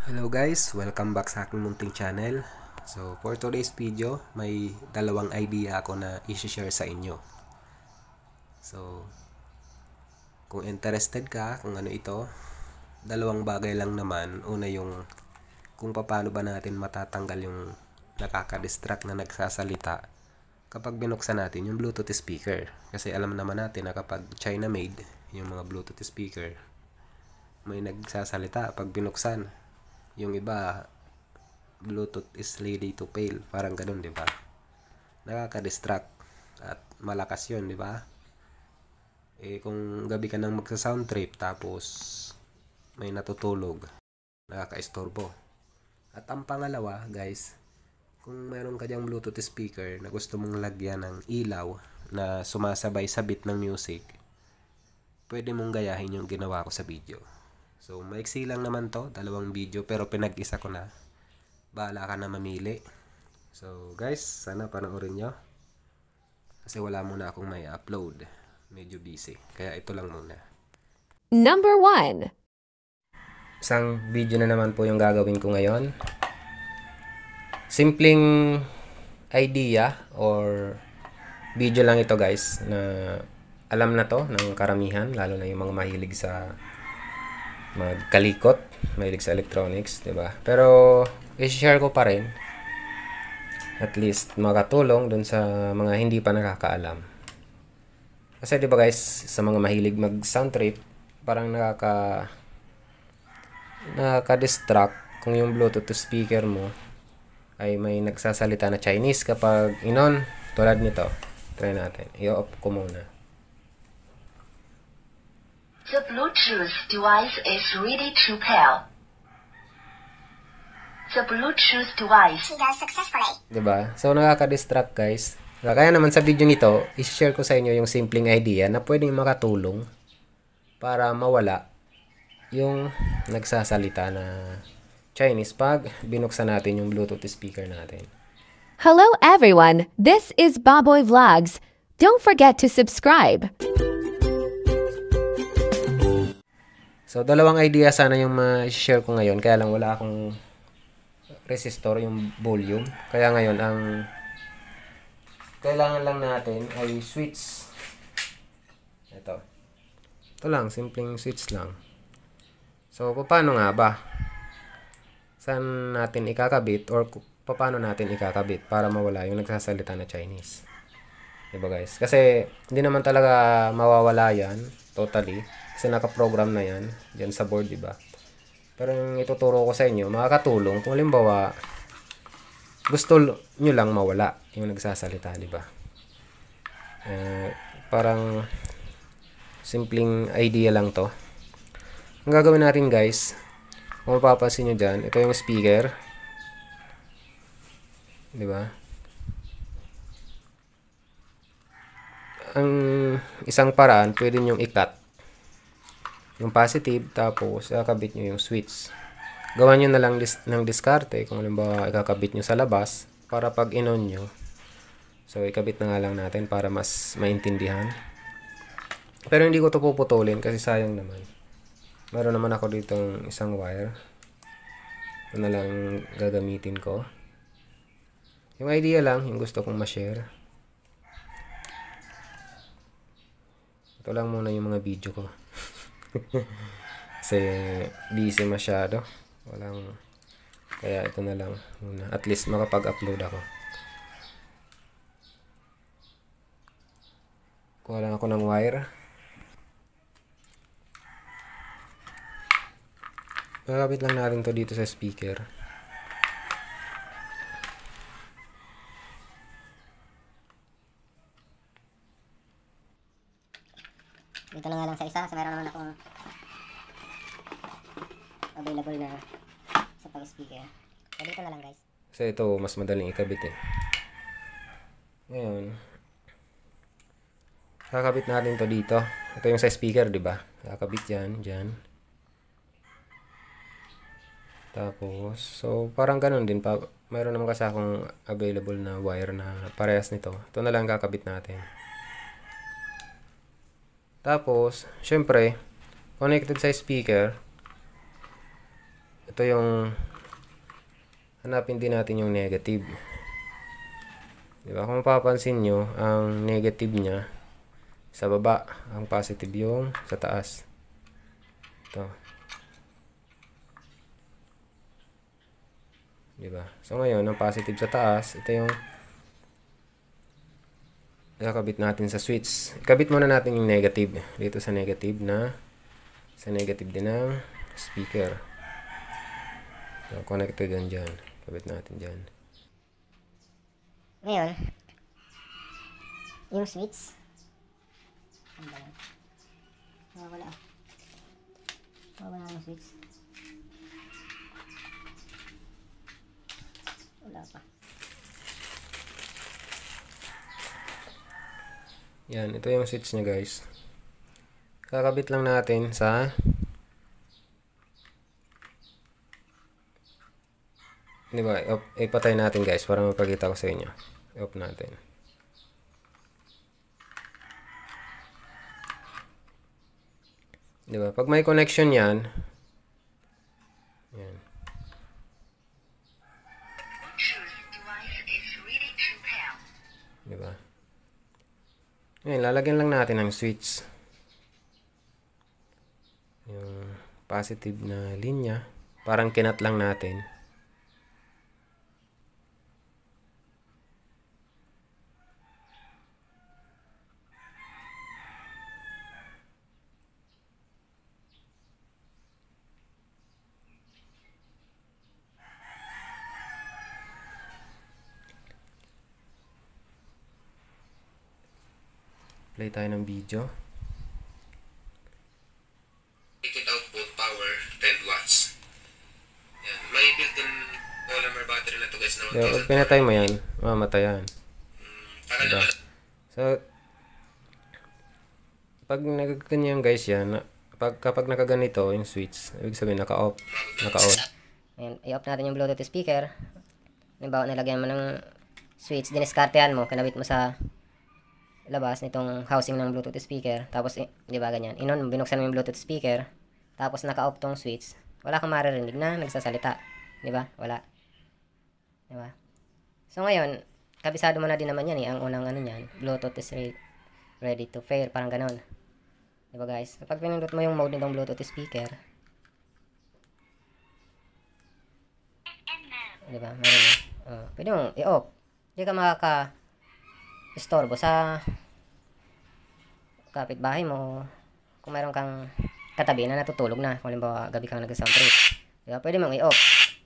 Hello guys, welcome back sa aking munting channel. So for today's video, may dalawang idea ako na i-share sa inyo. So kung interested ka kung ano ito, dalawang bagay lang naman. Una yung kung paano ba natin matatanggal yung nakaka-distract na nagsasalita kapag binuksan natin yung Bluetooth speaker. Kasi alam naman natin na kapag China made yung mga Bluetooth speaker, may nagsasalita pag binuksan. Yung iba, Bluetooth is ready to fail. Parang ganun, di ba? Nakaka-distract. At malakas yun, di ba? Kung gabi ka nang magsa-sound trip, tapos may natutulog, nakaka-istorbo. At ang pangalawa, guys, kung meron ka diyang Bluetooth speaker na gusto mong lagyan ng ilaw na sumasabay sa beat ng music, pwede mong gayahin yung ginawa ko sa video. So, maiksi lang naman to, dalawang video, pero pinag-isa ko na. Bahala ka na mamili. So, guys, sana panoorin nyo. Kasi wala muna akong may upload. Medyo busy. Kaya ito lang muna. Number 1. Isang video na naman po yung gagawin ko ngayon. Simpleng idea or video lang ito, guys, na alam na to ng karamihan, lalo na yung mga mahilig sa magkalikot, mahilig sa electronics, 'di ba? Pero i-share ko pa rin, at least makatulong dun sa mga hindi pa nakakaalam. Kasi 'di ba guys, sa mga mahilig mag sound trip, parang nakaka-distract kung yung Bluetooth speaker mo ay may nagsasalita na Chinese kapag inon, tulad nito. Try natin. I-off ko muna. The Bluetooth device is ready to pair. The Bluetooth device does successfully. Diba? So, nakaka-distract, guys. Kaya naman sa video nito, i-share ko sa inyo yung simpleng idea na pwedeng makatulong para mawala yung nagsasalita na Chinese pag binuksan natin yung Bluetooth speaker natin. Hello everyone, this is Baboy Vlogs. Don't forget to subscribe. So, dalawang idea sana yung ma-share ko ngayon. Kaya lang wala akong resistor, yung volume. Kaya ngayon, ang kailangan lang natin ay switch. Ito. Ito lang, simpleng switch lang. So, paano nga ba? Saan natin ikakabit or paano natin ikakabit para mawala yung nagsasalita na Chinese? Diba guys? Kasi hindi naman talaga mawawala yan totally. Kasi naka-program na yan dyan sa board, diba? Pero yung ituturo ko sa inyo, makakatulong kung halimbawa gusto nyo lang mawala yung nagsasalita, diba? Parang simpleng idea lang to. Ang gagawin natin guys, kung mapapansin nyo dyan, ito yung speaker, diba? Ang isang paraan, pwede nyong i-cut yung positive, tapos ikakabit nyo yung switch. Gawan nyo na lang ng diskarte kung halimbawa ikakabit nyo sa labas para pag in-on nyo. So, ikabit na nga lang natin para mas maintindihan. Pero hindi ko ito puputulin kasi sayang naman. Meron naman ako ditong isang wire. Ito na lang gagamitin ko. Yung idea lang, yung gusto kong ma-share. Ito lang muna yung mga video ko. Kasi busy masyado. Kaya ito na lang muna. At least makapag-upload ako. Kuha lang ako ng wire. Kakabit lang natin to dito sa speaker. Dito lang nga lang sa isa, so meron naman akong available na sa pang-speaker. So dito na lang guys. Kasi ito, mas madaling ikabit eh. Ngayon, kakabit natin to dito. Ito yung sa speaker, di ba? Kakabit yan, dyan. Tapos, so parang ganun din pa. Mayroon naman kasi akong available na wire na parehas nito. Ito na lang kakabit natin. Tapos, syempre, connected sa speaker, ito yung hanapin din natin yung negative. Diba? Kung mapapansin nyo, ang negative niya sa baba, ang positive yung sa taas. Ito. Diba? So ngayon, ang positive sa taas, ito yung ikakabit natin sa switch. Ikabit muna natin yung negative dito sa negative din ng speaker. So, connected yan dyan. Kabit natin dyan. Ngayon, yung switch. Wala. Wala yung switch. Wala pa. Yan, ito yung switch niya guys. Kakabit lang natin sa diba, ipatay natin guys para mapakita ko sa inyo. I-off natin. Diba, pag may connection yan, yan. Diba? Ngayon, lalagyan lang natin ang switch. Yung positive na linya. Parang kinat lang natin. Play tayo ng video. Rated output power 10 watts. Yan. May built-in polymer battery na to guys. Pag pinatay mo yan, mamatay yan. Diba? So, pag nagaganyan guys yan, kapag nakaganito yung switch, ibig sabihin naka-off. Ayan, i-off natin yung Bluetooth speaker. Halimbawa, nilagyan mo ng switch, diniskartehan mo, kinabit mo sa labas nitong housing ng Bluetooth speaker. Tapos, di ba ganyan? Binuksan mo yung Bluetooth speaker. Tapos, naka-off tong switch. Wala kang maririnig na nagsasalita. Di ba? Wala. Di ba? So, ngayon, kabisado mo na din naman yan eh. Ang unang ano yan, Bluetooth is ready to pair. Parang ganon. Di ba guys? Kapag pinindot mo yung mode nitong Bluetooth speaker, di ba? Meron pwede mong i-off. Hindi ka istorbo sa kapitbahay mo. Kung mayroon kang katabi na natutulog na, kung halimbawa gabi kang nag-sound trip, diba? Pwede mong i-off.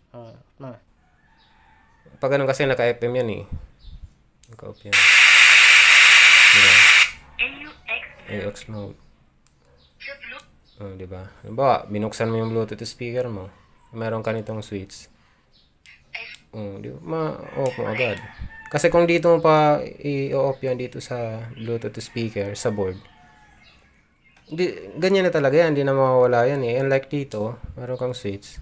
Pag ganun kasi naka-FM yan eh. Naka-off yan. Diba? AUX mode. Diba? Halimbawa, binuksan mo yung Bluetooth speaker mo. Meron ka nitong switch. Diba? Ma-off mo agad. Kasi kung dito mo pa i-off yan dito sa Bluetooth speaker, sa board, ganyan na talaga yan. Hindi na mawawala yan eh. Unlike dito, meron kang switch.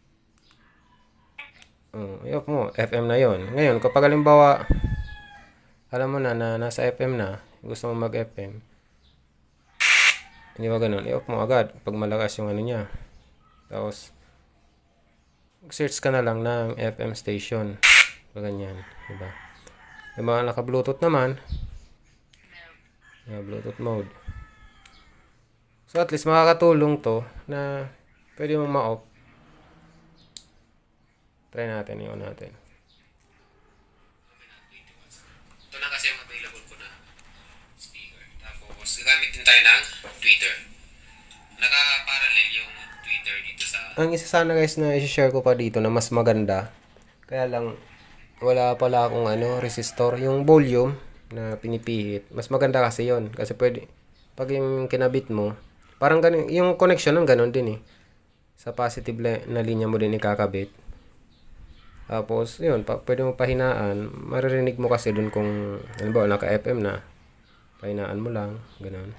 I-off mo. FM na yon. Ngayon, kapag halimbawa, alam mo na nasa FM na, gusto mo mag-FM, hindi ba ganun? I-off mo agad pag malakas yung ano niya. Tapos, search ka na lang ng FM station. Ganyan. Diba? Yung mga naka-Bluetooth naman, Bluetooth mode. So at least makakatulong to na pwede mong ma-off. Try natin, i-on natin. Ito na kasi yung available ko na speaker. Tapos gagamit din tayo ng Twitter. Naka-parallel yung Twitter dito sa... Ang isa sana guys na i-share ko pa dito na mas maganda. Kaya lang wala pala akong resistor. Yung volume na pinipihit, mas maganda kasi yon. Kasi pwede, pag yung kinabit mo, parang ganun, yung connection ng ganun din eh. Sa positive na linya mo din ikakabit. Tapos, yun, pwede mo pahinaan. Maririnig mo kasi dun kung, halimbawa, naka-FM na. Pahinaan mo lang, ganun.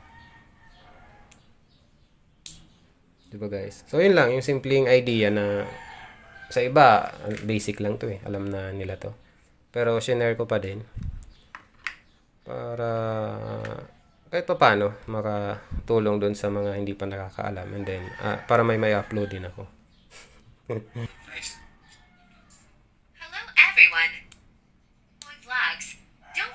Diba guys? So, yun lang, yung simpleng idea na sa iba, basic lang to eh. Alam na nila to. Pero, shinare ko pa din. Para, kahit pa paano, makatulong dun sa mga hindi pa nakakaalam. And then, para may upload din ako. Hello everyone. Boy Vlogs. Don't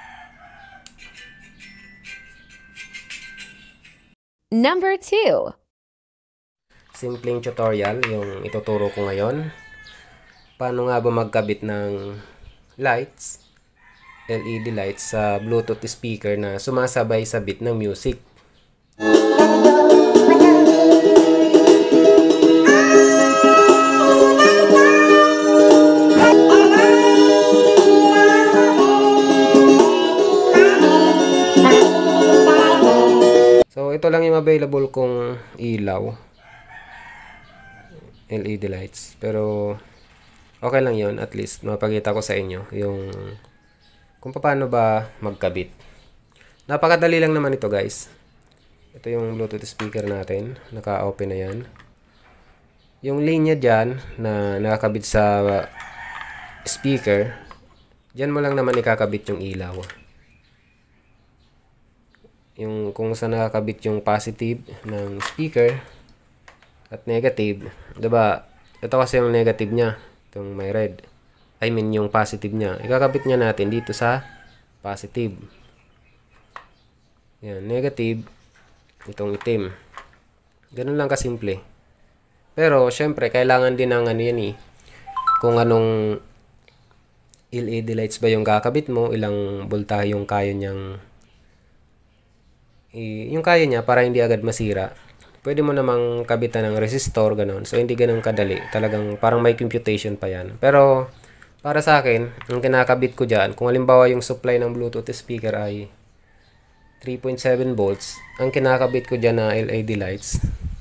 Number 2. Simpleng tutorial yung ituturo ko ngayon. Paano nga ba magkabit ng lights, LED lights sa Bluetooth speaker na sumasabay sa beat ng music. So, ito lang yung available kong ilaw. LED lights. Pero, okay lang yon, at least mapakita ko sa inyo yung kung paano ba magkabit. Napakadali lang naman ito, guys. Ito yung Bluetooth speaker natin. Naka-open na yan. Yung linya dyan na nakakabit sa speaker, dyan mo lang naman ikakabit yung ilaw. Yung kung saan nakakabit yung positive ng speaker at negative, diba? Ito kasi yung negative niya, itong may red. I mean yung positive niya. Ikakabit niya natin dito sa positive. Yan, negative, itong itim. Ganun lang kasimple. Pero syempre kailangan din ng ano yan eh. Kung anong LED lights ba yung kakabit mo, ilang voltahe yung kaya niyang yung kaya niya para hindi agad masira. Pwede mo namang kabitan ng resistor, ganun. So, hindi ganun kadali. Talagang parang may computation pa yan. Pero, para sa akin, ang kinakabit ko dyan, kung halimbawa yung supply ng Bluetooth speaker ay 3.7 volts, ang kinakabit ko dyan na LED lights,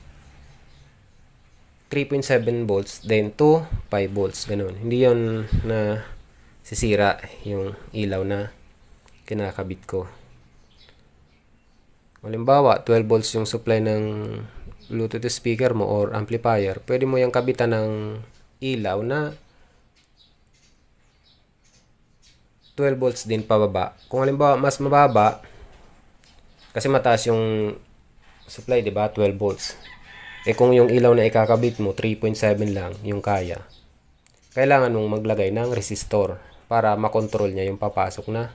3.7 volts, then to 5 volts, ganun. Hindi yon na sisira yung ilaw na kinakabit ko. Halimbawa, 12 volts yung supply ng Bluetooth speaker mo or amplifier, pwede mo yung kabitan ng ilaw na 12 volts din pababa. Kung halimbawa mas mababa, kasi mataas yung supply, di ba? 12 volts. Eh kung yung ilaw na ikakabit mo, 3.7 lang yung kaya, kailangan mong maglagay ng resistor para makontrol niya yung papasok na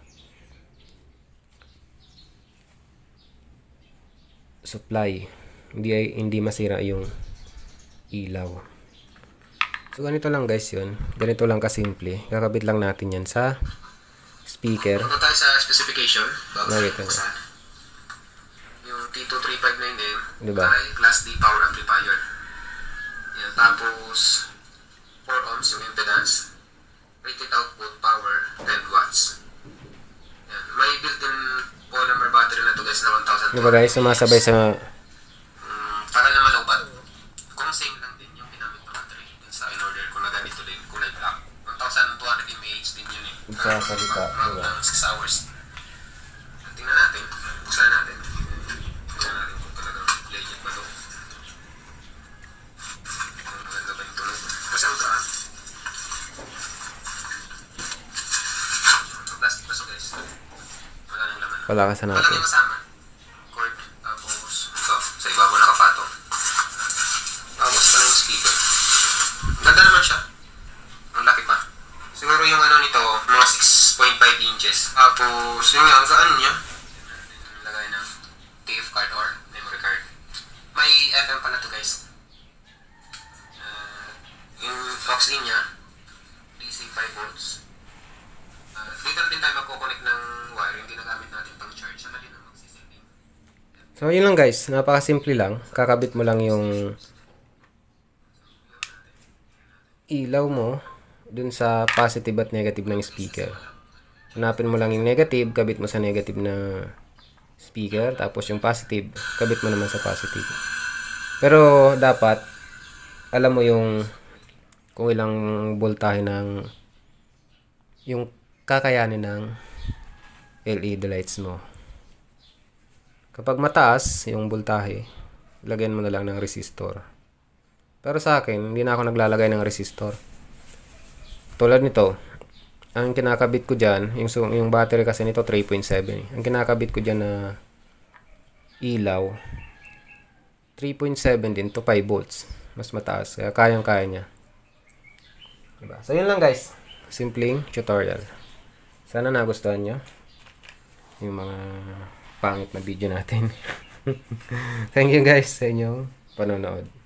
supply, hindi masira yung ilaw. So ganito lang guys yun, ganito lang kasimple. Kakabit lang natin yan sa speaker. Punta tayo sa specification bago Nakita buksan. Yung T2359 din, diba? ay Class D power amplifier. Yan, tapos 4 ohms yung impedance, rated output power 10 watts. Yan, may built-in polymer battery na to guys na 1,000. Diba guys, sumasabay sa tagal na malawbat. Kung same lang din yung ginamit na battery dun sa in-order ko na ganito din, kulay black. 1,200 mAh din yun eh. Magsasalita, Mga diba? 6 hours. Tingnan natin, buksan natin. Tingnan natin kung talagang legit ba to. Maganda ba yung tunog? Kasi ang saan? Ang plastic pa so guys. Wala nang laman. palakasan Wala natin. nang kasama. Cord, tapos ito, sa ibabaw nakapatong. Tapos pa yung speaker. Ganda naman siya. Ang laki pa. Siguro yung ano nito, mga 6.5 inches. Tapos yung nga, gaan niya. Lagay ng TF card or memory card. May FM pala to guys. Yung aux-in niya, DC 5 volts. Dito din tayo magkoconnect ng wire, yung ginagamit natin pang charge. Saka din ang magsisilbing. So yun lang guys, napakasimple lang. Kakabit mo lang yung ilaw mo dun sa positive at negative ng speaker. Hanapin mo lang yung negative, kabit mo sa negative na speaker, tapos yung positive, kabit mo naman sa positive. Pero dapat alam mo yung kung ilang voltahe ng yung kakayanin ng LED lights mo. Kapag mataas yung voltahe, lagyan mo na lang ng resistor. Pero sa akin, hindi na ako naglalagay ng resistor. Tulad nito, ang kinakabit ko dyan, yung battery kasi nito 3.7. Ang kinakabit ko dyan na ilaw, 3.7 din to 5 volts. mas mataas. Kaya kayang-kaya niya. Diba? So, yun lang guys. Simpleng tutorial. Sana nagustuhan nyo yung mga pangit na video natin. Thank you guys sa inyong panonood.